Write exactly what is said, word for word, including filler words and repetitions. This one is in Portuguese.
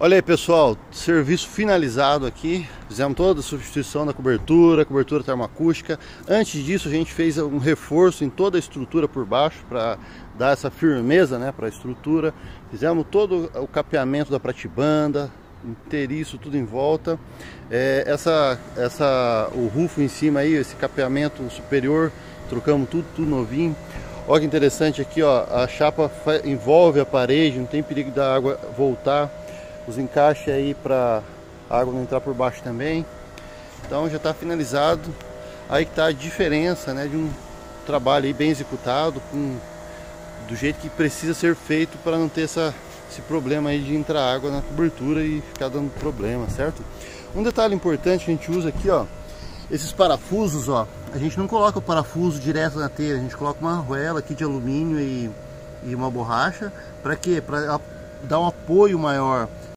Olha aí, pessoal, serviço finalizado aqui. Fizemos toda a substituição da cobertura, cobertura termoacústica. Antes disso, a gente fez um reforço em toda a estrutura por baixo para dar essa firmeza, né, para a estrutura. Fizemos todo o capeamento da pratibanda, inteiriço, tudo em volta. É, essa, essa, o rufo em cima aí, esse capeamento superior, trocamos tudo, tudo novinho. Olha que interessante aqui, ó, a chapa envolve a parede, não tem perigo da água voltar. Os encaixes aí para a água não entrar por baixo também. Então já está finalizado. Aí que está a diferença, né, de um trabalho aí bem executado, com, do jeito que precisa ser feito para não ter essa, esse problema aí de entrar água na cobertura e ficar dando problema, certo? Um detalhe importante que a gente usa aqui, ó, esses parafusos, ó, a gente não coloca o parafuso direto na telha, a gente coloca uma arruela aqui de alumínio e, e uma borracha. Para quê? Para dar um apoio maior.